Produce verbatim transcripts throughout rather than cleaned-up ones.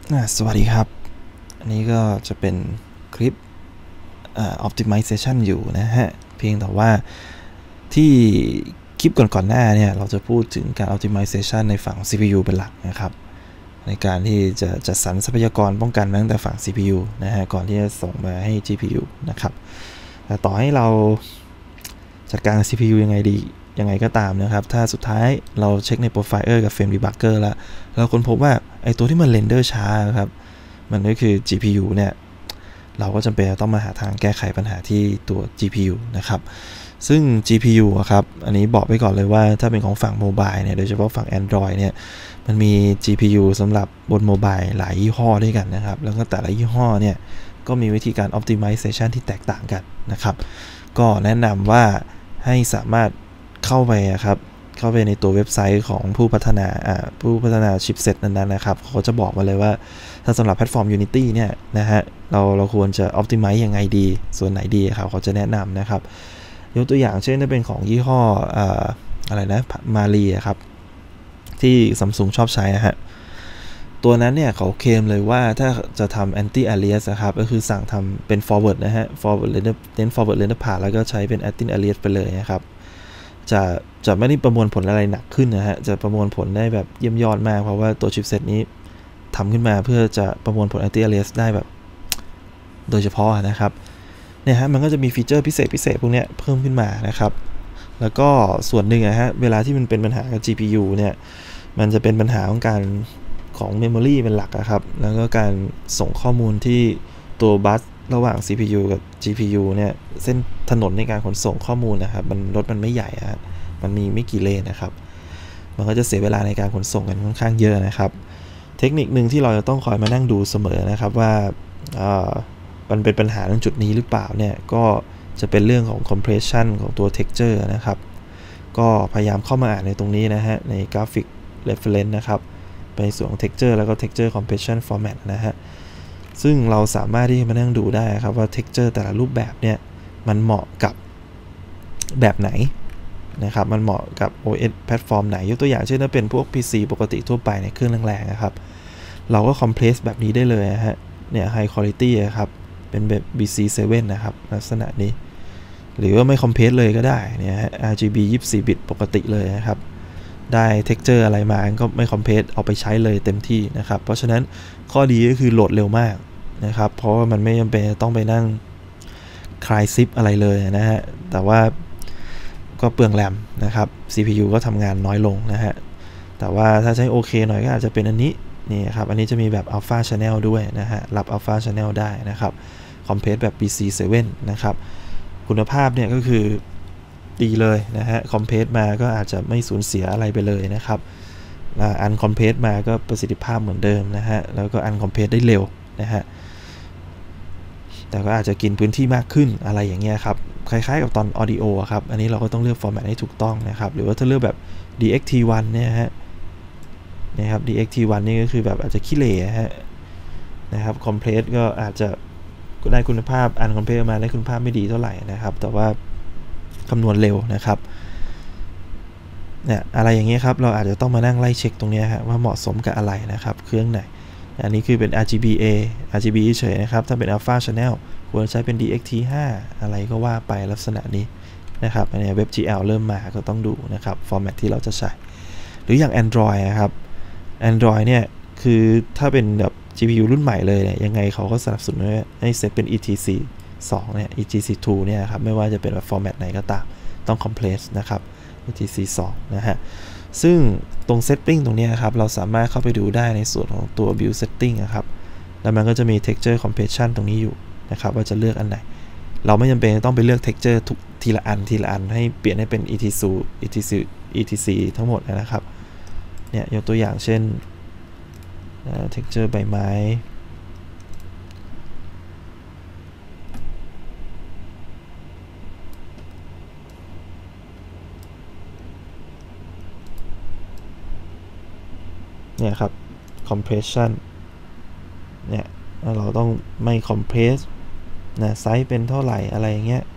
สวัสดีครับอันนี้ก็จะเป็นคลิป optimization อยู่นะฮะเพียงแต่ว่าที่คลิปก่อนๆหน้าเนี่ยเราจะพูดถึงการ optimization ในฝั่ง ซี พี ยู เป็นหลักนะครับในการที่จะจัดสรรทรัพยากรป้องกันตั้งแต่ฝั่ง ซี พี ยู นะฮะก่อนที่จะส่งมาให้ จี พี ยู นะครับแต่ต่อให้เราจัดการ ซี พี ยู ยังไงดียังไงก็ตามนะครับถ้าสุดท้ายเราเช็คใน Profiler กับ Frame Debugger แล้วเราค้นพบว่าไอตัวที่มันเรนเดอร์ช้าครับมันก็คือ จี พี ยู เนี่ยเราก็จำเป็นต้องมาหาทางแก้ไขปัญหาที่ตัว จี พี ยู นะครับซึ่ง จี พี ยู ครับอันนี้บอกไปก่อนเลยว่าถ้าเป็นของฝั่งโมบายเนี่ยโดยเฉพาะฝั่ง Android เนี่ยมันมี จี พี ยู สำหรับบนโมบายหลายยี่ห้อด้วยกันนะครับแล้วก็แต่ละยี่ห้อเนี่ยก็มีวิธีการ optimization ที่แตกต่างกันนะครับก็แนะนำว่าให้สามารถเข้าไปครับเข้าไปในตัวเว็บไซต์ของผู้พัฒนาผู้พัฒนาชิปเซ็ตนั้นๆนะครับเขาจะบอกมาเลยว่าถ้าสำหรับแพลตฟอร์ม Unity เนี่ยนะฮะเราเราควรจะ optimize ยังไงดีส่วนไหนดีครับเขาจะแนะนำนะครับยกตัวอย่างเช่นถ้าเป็นของยี่ห้ออะไรนะมารีครับที่ Samsung ชอบใช้ฮะตัวนั้นเนี่ยเขาเคลมเลยว่าถ้าจะทำ anti alias นะครับก็คือสั่งทำเป็น forward นะฮะ forward render เน้น forward render path แล้วก็ใช้เป็น anti alias ไปเลยนะครับจะจะไม่ได้ประมวลผลอะไรหนักขึ้นนะฮะจะประมวลผลได้แบบเยี่ยมยอดมากเพราะว่าตัวชิปเซตนี้ทำขึ้นมาเพื่อจะประมวลผล anti alias ได้แบบโดยเฉพาะนะครับเนี่ยฮะมันก็จะมีฟีเจอร์พิเศษพิเศษพวกนี้เพิ่มขึ้นมานะครับแล้วก็ส่วนหนึ่งนะฮะเวลาที่มันเป็นปัญหากับ จี พี ยู เนี่ยมันจะเป็นปัญหาของการของ memory เป็นหลักครับแล้วก็การส่งข้อมูลที่ตัวบัสระหว่าง ซี พี ยู กับ จี พี ยู เนี่ยเส้นถนนในการขนส่งข้อมูลนะครับมันรถมันไม่ใหญ่ฮะมันมีไม่กี่เลนนะครับมันก็จะเสียเวลาในการขนส่งกันค่อนข้างเยอะนะครับเทคนิคหนึ่งที่เราจะต้องคอยมานั่งดูเสมอนะครับว่ามันเป็นปัญหาตรงจุดนี้หรือเปล่าเนี่ยก็จะเป็นเรื่องของ compression ของตัว texture นะครับก็พยายามเข้ามาอ่านในตรงนี้นะฮะใน graphic reference นะครับในส่วนของ texture แล้วก็ texture compression format นะฮะซึ่งเราสามารถที่จะมานั่งดูได้ครับว่า texture แต่ละรูปแบบเนี่ยมันเหมาะกับแบบไหนนะครับมันเหมาะกับ โอ เอส แพลตฟอร์มไหนยกตัวอย่างเช่นถ้าเป็นพวก พี ซี ปกติทั่วไปในเครื่องแรงๆนะครับเราก็ compress แบบนี้ได้เลยนะฮะเนี่ย high quality ครับเป็นแบบ บี ซี เซเว่น นะครับลักษณะนี้หรือว่าไม่ compress เลยก็ได้เนี่ยฮะ อาร์ จี บี ยี่สิบสี่ บิตปกติเลยนะครับได้ texture อะไรมาก็ไม่ compress เอาไปใช้เลยเต็มที่นะครับเพราะฉะนั้นข้อดีก็คือโหลดเร็วมากนะครับเพราะว่ามันไม่จำเป็นต้องไปนั่งคลายซิปอะไรเลยนะฮะแต่ว่าก็เปลืองแรมนะครับ ซี พี ยู ก็ทำงานน้อยลงนะฮะแต่ว่าถ้าใช้โอเคหน่อยก็อาจจะเป็นอันนี้นี่ครับอันนี้จะมีแบบ Alpha Channel ด้วยนะฮะรับ Alpha Channel ได้นะครับคอมเพรสแบบ บี ซี เซเว่น นะครับคุณภาพเนี่ยก็คือดีเลยนะฮะคอมเพรสมาก็อาจจะไม่สูญเสียอะไรไปเลยนะครับอันคอมเพรสมาก็ประสิทธิภาพเหมือนเดิมนะฮะแล้วก็อันคอมเพรสได้เร็วนะฮะแต่ก็อาจจะกินพื้นที่มากขึ้นอะไรอย่างเงี้ยครับคล้ายๆกับตอน Audio ครับอันนี้เราก็ต้องเลือกฟอร์แมตให้ถูกต้องนะครับหรือว่าถ้าเลือกแบบ ดี เอ็กซ์ ที วัน เนี่ยฮะนะครับ ดี เอ็กซ์ ที วัน นี่ก็คือแบบอาจจะขี้เหร่ฮะนะครับคอมเพรสก็อาจจะได้คุณภาพอันคอมเพรสมาได้คุณภาพไม่ดีเท่าไหร่นะครับแต่ว่าคำนวณเร็วนะครับเนี่ยอะไรอย่างเงี้ยครับเราอาจจะต้องมานั่งไล่เช็คตรงนี้ฮะว่าเหมาะสมกับอะไรนะครับเครื่องไหนอันนี้คือเป็น อาร์ จี บี เอ อาร์ จี บี เฉยนะครับถ้าเป็น Alpha Channel ควรใช้เป็น ดี เอ็กซ์ ที ห้า อะไรก็ว่าไปลักษณะนี้นะครับอันนี้ WebGL เริ่มมาก็ต้องดูนะครับฟอร์แมตที่เราจะใช้หรืออย่าง Android นะครับ Android เนี่ยคือถ้าเป็นแบบ จี พี ยู รุ่นใหม่เลยเนี่ยยังไงเขาก็สนับสนุนให้เซตเป็น อี ที ซี สองเนี่ย อี ที ซี ทูเนี่ยครับไม่ว่าจะเป็นแบบฟอร์แมตไหนก็ตามต้อง compress นะครับ อี ที ซี สองนะฮะซึ่งตรง setting ตรงนี้ครับเราสามารถเข้าไปดูได้ในส่วนของตัว build setting นะครับแล้วมันก็จะมี texture compression ตรงนี้อยู่นะครับว่าจะเลือกอันไหนเราไม่จำเป็นต้องไปเลือก texture ทุกทีละอันทีละอันให้เปลี่ยนให้เป็น อี ที ซี อี ที ซี อี ที ซี ทั้งหมดนะครับเนี่ยยกตัวอย่างเช่น texture ใบไม้เนี่ยครับ compression เนี่ยเราต้องไม่ compress นะไซส์เป็นเท่าไหร่อะไรอย่างเงี้ย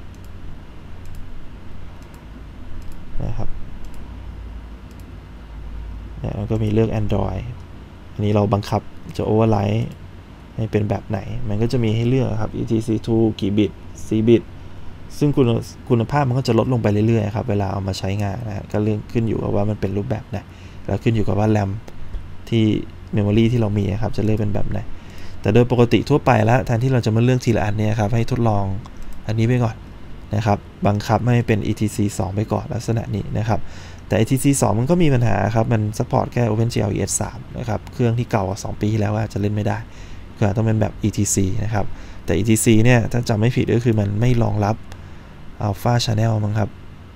นะครับเนี่ยเราก็มีเลือก Android อันนี้เราบังคับจะ override ให้เป็นแบบไหนมันก็จะมีให้เลือกครับ อี ที ซี ทู กี่บิต สี่ บิตซึ่งคุณคุณภาพมันก็จะลดลงไปเรื่อยๆครับเวลาเอามาใช้งานนะก็เรื่องขึ้นอยู่กับว่ามันเป็นรูปแบบไหนแล้วขึ้นอยู่กับว่าแรมที่เมมโมรีที่เรามีครับจะเลือกเป็นแบบไหนแต่โดยปกติทั่วไปแล้วแทนที่เราจะมาเลือกทีละอันเนี่ยครับให้ทดลองอันนี้ไปก่อนนะครับบังคับไม่เป็น อี ที ซี สอง ไปก่อนลักษณะนี้นะครับแต่ อี ที ซี สอง มันก็มีปัญหาครับมันซัพพอร์ตแค่ OpenGL อี เอส สาม นะครับเครื่องที่เก่ากว่าสองปีที่แล้วอาจจะเล่นไม่ได้ก็ต้องเป็นแบบ อี ที ซี นะครับแต่ อี ที ซี เนี่ยถ้าจำไม่ผิดก็คือมันไม่รองรับ Alpha Channel มั้งครับ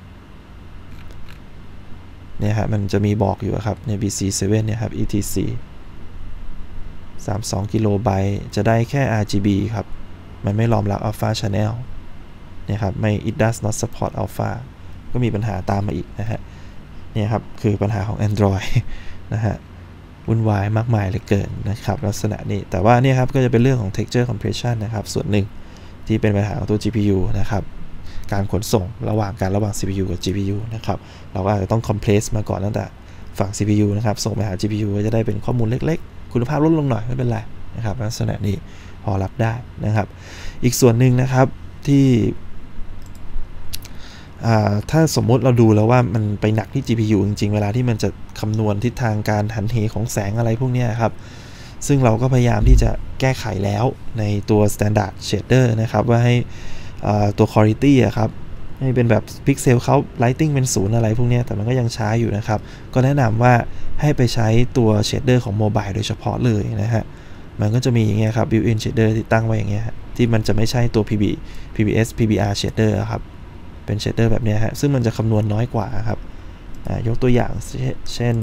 เนี่ยฮะมันจะมีบอกอยู่ครับใน บี ซี เซเว่น เนี่ยครับ อี ที ซี สามสิบสองกิโลไบต์จะได้แค่ อาร์ จี บี ครับมันไม่รองรับ Alpha Channel เนี่ยครับไม่ it does not support alpha ก็มีปัญหาตามมาอีกนะฮะเนี่ยครับคือปัญหาของ Android นะฮะวุ่นวายมากมายเหลือเกินนะครับลักษณะนี้แต่ว่าเนี่ยครับก็จะเป็นเรื่องของ texture compression นะครับส่วนหนึ่งที่เป็นปัญหาของตัว จี พี ยู นะครับการขนส่งระหว่างการระหว่าง ซี พี ยู กับ จี พี ยู นะครับเราก็อาจจะต้อง compress มาก่อนตั้งแต่ฝั่ง ซี พี ยู นะครับส่งไปหา จี พี ยู ก็จะได้เป็นข้อมูลเล็กๆคุณภาพลดลงหน่อยไม่เป็นไรนะครับลักษณะนี้พอรับได้นะครับอีกส่วนหนึ่งนะครับที่ถ้าสมมุติเราดูแล้วว่ามันไปหนักที่ จี พี ยู จริงๆเวลาที่มันจะคำนวณทิศทางการหันเหของแสงอะไรพวกนี้ครับซึ่งเราก็พยายามที่จะแก้ไขแล้วในตัว standard shader นะครับว่าให้ตัว quality อะครับให้เป็นแบบ pixel เขา lighting เป็นศูนย์อะไรพวกนี้แต่มันก็ยังช้าอยู่นะครับก็แนะนำว่าให้ไปใช้ตัว shader ของ mobile โดยเฉพาะเลยนะฮะมันก็จะมีอย่างเงี้ยครับ built-in shader ที่ตั้งไว้อย่างเงี้ยที่มันจะไม่ใช่ตัว พี บี พี บี เอส พี บี อาร์ shader ครับเป็นเชดเดอร์แบบนี้ฮะซึ่งมันจะคำนวณน้อยกว่าครับยกตัวอย่างเช่น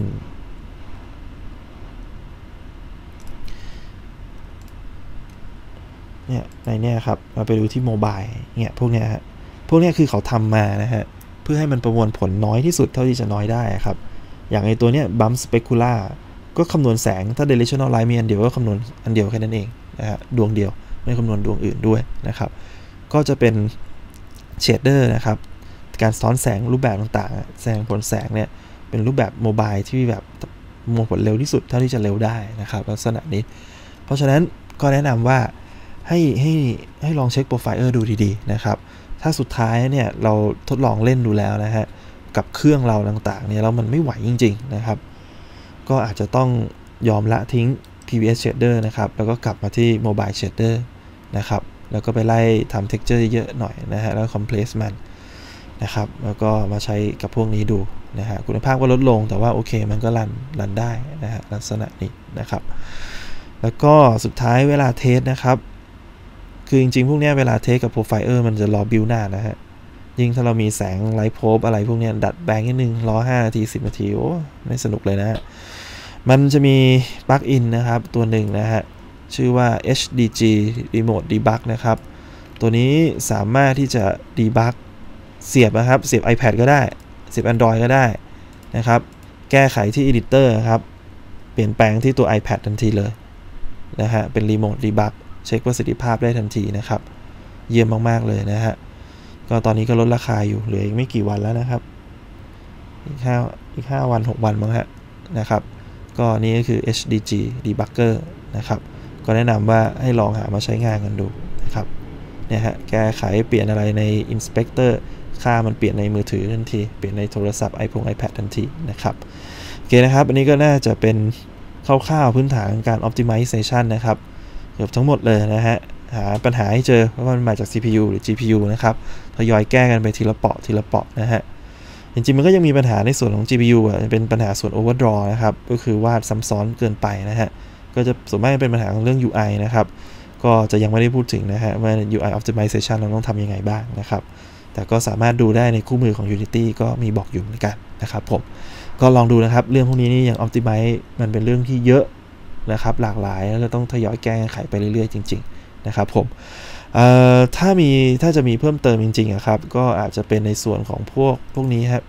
เนี่ยในเนี้ยครับมาไปดูที่โมบายเนี่ยพวกเนี้ยฮะพวกเนี้ยคือเขาทำมานะฮะเพื่อให้มันประมวลผลน้อยที่สุดเท่าที่จะน้อยได้ครับอย่างไอตัวเนี้ย bump specular ก็คำนวณแสงถ้า directional light มีอันเดียวก็คำนวณอันเดียวแค่นั้นเองนะฮะดวงเดียวไม่คำนวณดวงอื่นด้วยนะครับก็จะเป็นเชดเดอร์นะครับการสะท้อนแสงรูปแบบต่างๆแสงผลแสงเนี่ยเป็นรูปแบบโมบายที่แบบมองผลเร็วที่สุดเท่าที่จะเร็วได้นะครับลักษณะนี้เพราะฉะนั้นก็แนะนำว่าให้ให้ให้ลองเช็คโปรไฟล์ดูดีๆนะครับถ้าสุดท้ายเนี่ยเราทดลองเล่นดูแล้วนะฮะกับเครื่องเราต่างๆเนี่ยแล้วมันไม่ไหวจริงๆนะครับก็อาจจะต้องยอมละทิ้ง พี บี เอส shader นะครับแล้วก็กลับมาที่ mobile shader นะครับแล้วก็ไปไล่ทำ texture เยอะหน่อยนะฮะแล้ว compress มันนะครับแล้วก็มาใช้กับพวกนี้ดูนะฮะคุณภาพก็ลดลงแต่ว่าโอเคมันก็รันรันได้นะฮะลักษณะนี้นะครับแล้วก็สุดท้ายเวลาเทสนะครับคือจริงๆพวกนี้เวลาเทสกับโปรไฟล์มันจะรอบิลหน้านะฮะยิ่งถ้าเรามีแสงไลท์โพบอะไรพวกนี้ดัดแปลงนิดนึงรอห้านาทีสิบนาทีโอ้ไม่สนุกเลยนะฮะมันจะมีปลั๊กอินนะครับตัวหนึ่งนะฮะชื่อว่า เอช ดี จี Remote Debug นะครับตัวนี้สามารถที่จะ debug เสียบนะครับเสียบ iPad ก็ได้เสียบ Android ก็ได้นะครับแก้ไขที่ Editor ครับเปลี่ยนแปลงที่ตัว iPad ทันทีเลยนะฮะเป็น Remote Debug เช็คประสิทธิภาพได้ทันทีนะครับเยี่ยมมากๆเลยนะฮะก็ตอนนี้ก็ลดราคาอยู่เหลืออีกไม่กี่วันแล้วนะครับอีกห้าอีกห้าวันหกวันมั้งฮะนะครับก็นี่ก็คือ เอช ดี จี Debugger นะครับก็แนะนำว่าให้ลองหามาใช้งานกันดูนะครับเนี่ยฮะแก้ไขเปลี่ยนอะไรใน Inspector ค่ามันเปลี่ยนในมือถือทันทีเปลี่ยนในโทรศัพท์ iPhone iPad ทันทีนะครับโอเคนะครับอันนี้ก็น่าจะเป็นคร่าวๆพื้นฐานการ Optimization นะครับเกือบทั้งหมดเลยนะฮะหาปัญหาให้เจอว่ามันมาจาก ซี พี ยู หรือ จี พี ยู นะครับทยอยแก้กันไปทีละเปาะทีละเปาะนะฮะจริงๆมันก็ยังมีปัญหาในส่วนของ จี พี ยู อ่ะเป็นปัญหาส่วน Overdraw นะครับก็คือวาดซ้ำซ้อนเกินไปนะฮะก็จะส่วนมากเป็นปัญหาของเรื่อง ยู ไอ นะครับก็จะยังไม่ได้พูดถึงนะฮะว่า ยู ไอ Optimization เราต้องทำยังไงบ้างนะครับแต่ก็สามารถดูได้ในคู่มือของ Unity ก็มีบอกอยู่เหมือนกันนะครับผมก็ลองดูนะครับเรื่องพวกนี้นี่อย่าง Optimize มันเป็นเรื่องที่เยอะนะครับหลากหลายแล้วก็ต้องทยอยแก้ไขไปเรื่อยๆจริงๆนะครับผมถ้ามีถ้าจะมีเพิ่มเติมจริงๆครับก็อาจจะเป็นในส่วนของพวกพวกนี้ครับ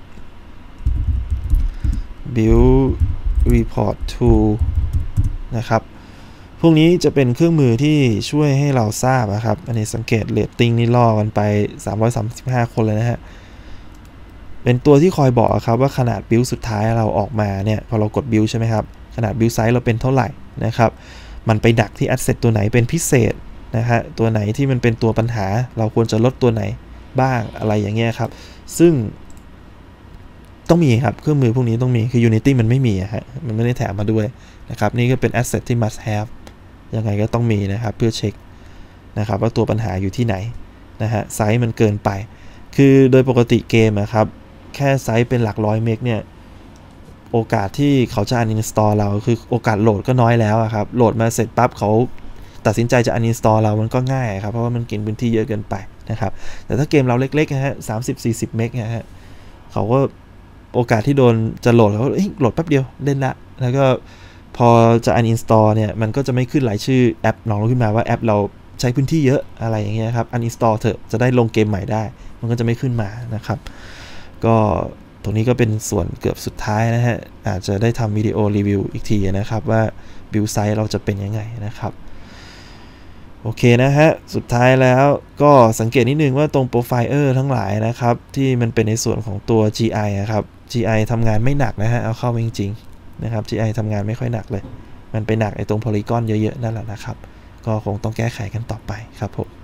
Build Report Tool นะครับพวกนี้จะเป็นเครื่องมือที่ช่วยให้เราทราบนะครับอันนี้สังเกตเรตติ้งนี่ล่อกันไปสามร้อยสามสิบห้าคนเลยนะฮะเป็นตัวที่คอยบอกครับว่าขนาดบิลสุดท้ายเราออกมาเนี่ยพอเรากดบิลใช่ไหมครับขนาดบิลไซส์เราเป็นเท่าไหร่นะครับมันไปดักที่ asset ตัวไหนเป็นพิเศษนะฮะตัวไหนที่มันเป็นตัวปัญหาเราควรจะลดตัวไหนบ้างอะไรอย่างเงี้ยครับซึ่งต้องมีครับเครื่องมือพวกนี้ต้องมีคือ Unity มันไม่มีฮะมันไม่ได้แถมมาด้วยนะครับนี่ก็เป็น asset ที่ must have ยังไงก็ต้องมีนะครับเพื่อเช็คนะครับว่าตัวปัญหาอยู่ที่ไหนนะฮะไซส์มันเกินไปคือโดยปกติเกมอะครับแค่ไซส์เป็นหลักร้อยเมกเนี่ยโอกาสที่เขาจะ uninstall เราคือโอกาสโหลดก็น้อยแล้วครับโหลดมาเสร็จปั๊บเขาตัดสินใจจะ uninstall เรามันก็ง่ายครับเพราะว่ามันกินพื้นที่เยอะเกินไปนะครับแต่ถ้าเกมเราเล็กๆนะฮะสามสิบสี่สิบเมกนะฮะเขาก็โอกาสที่โดนจะโหลดเขาโหลดแป๊บเดียวเล่นละแล้วก็พอจะ uninstall เนี่ยมันก็จะไม่ขึ้นรายชื่อแอปน้องขึ้นมาว่าแอปเราใช้พื้นที่เยอะอะไรอย่างเงี้ยครับ uninstall เถอะจะได้ลงเกมใหม่ได้มันก็จะไม่ขึ้นมานะครับก็ตรงนี้ก็เป็นส่วนเกือบสุดท้ายนะฮะอาจจะได้ทำวิดีโอรีวิวอีกทีนะครับว่าบิลด์ไซส์เราจะเป็นยังไงนะครับโอเคนะฮะสุดท้ายแล้วก็สังเกตนิดนึงว่าตรงโปรไฟล์ทั้งหลายนะครับที่มันเป็นในส่วนของตัว จี ไอ นะครับ จี ไอ ทำงานไม่หนักนะฮะเอาเข้าจริงๆนะครับ จี ไอ ทำงานไม่ค่อยหนักเลยมันไปหนักไอ้ตรงโพลีกอนเยอะๆนั่นแหละนะครับก็คงต้องแก้ไขกันต่อไปครับผม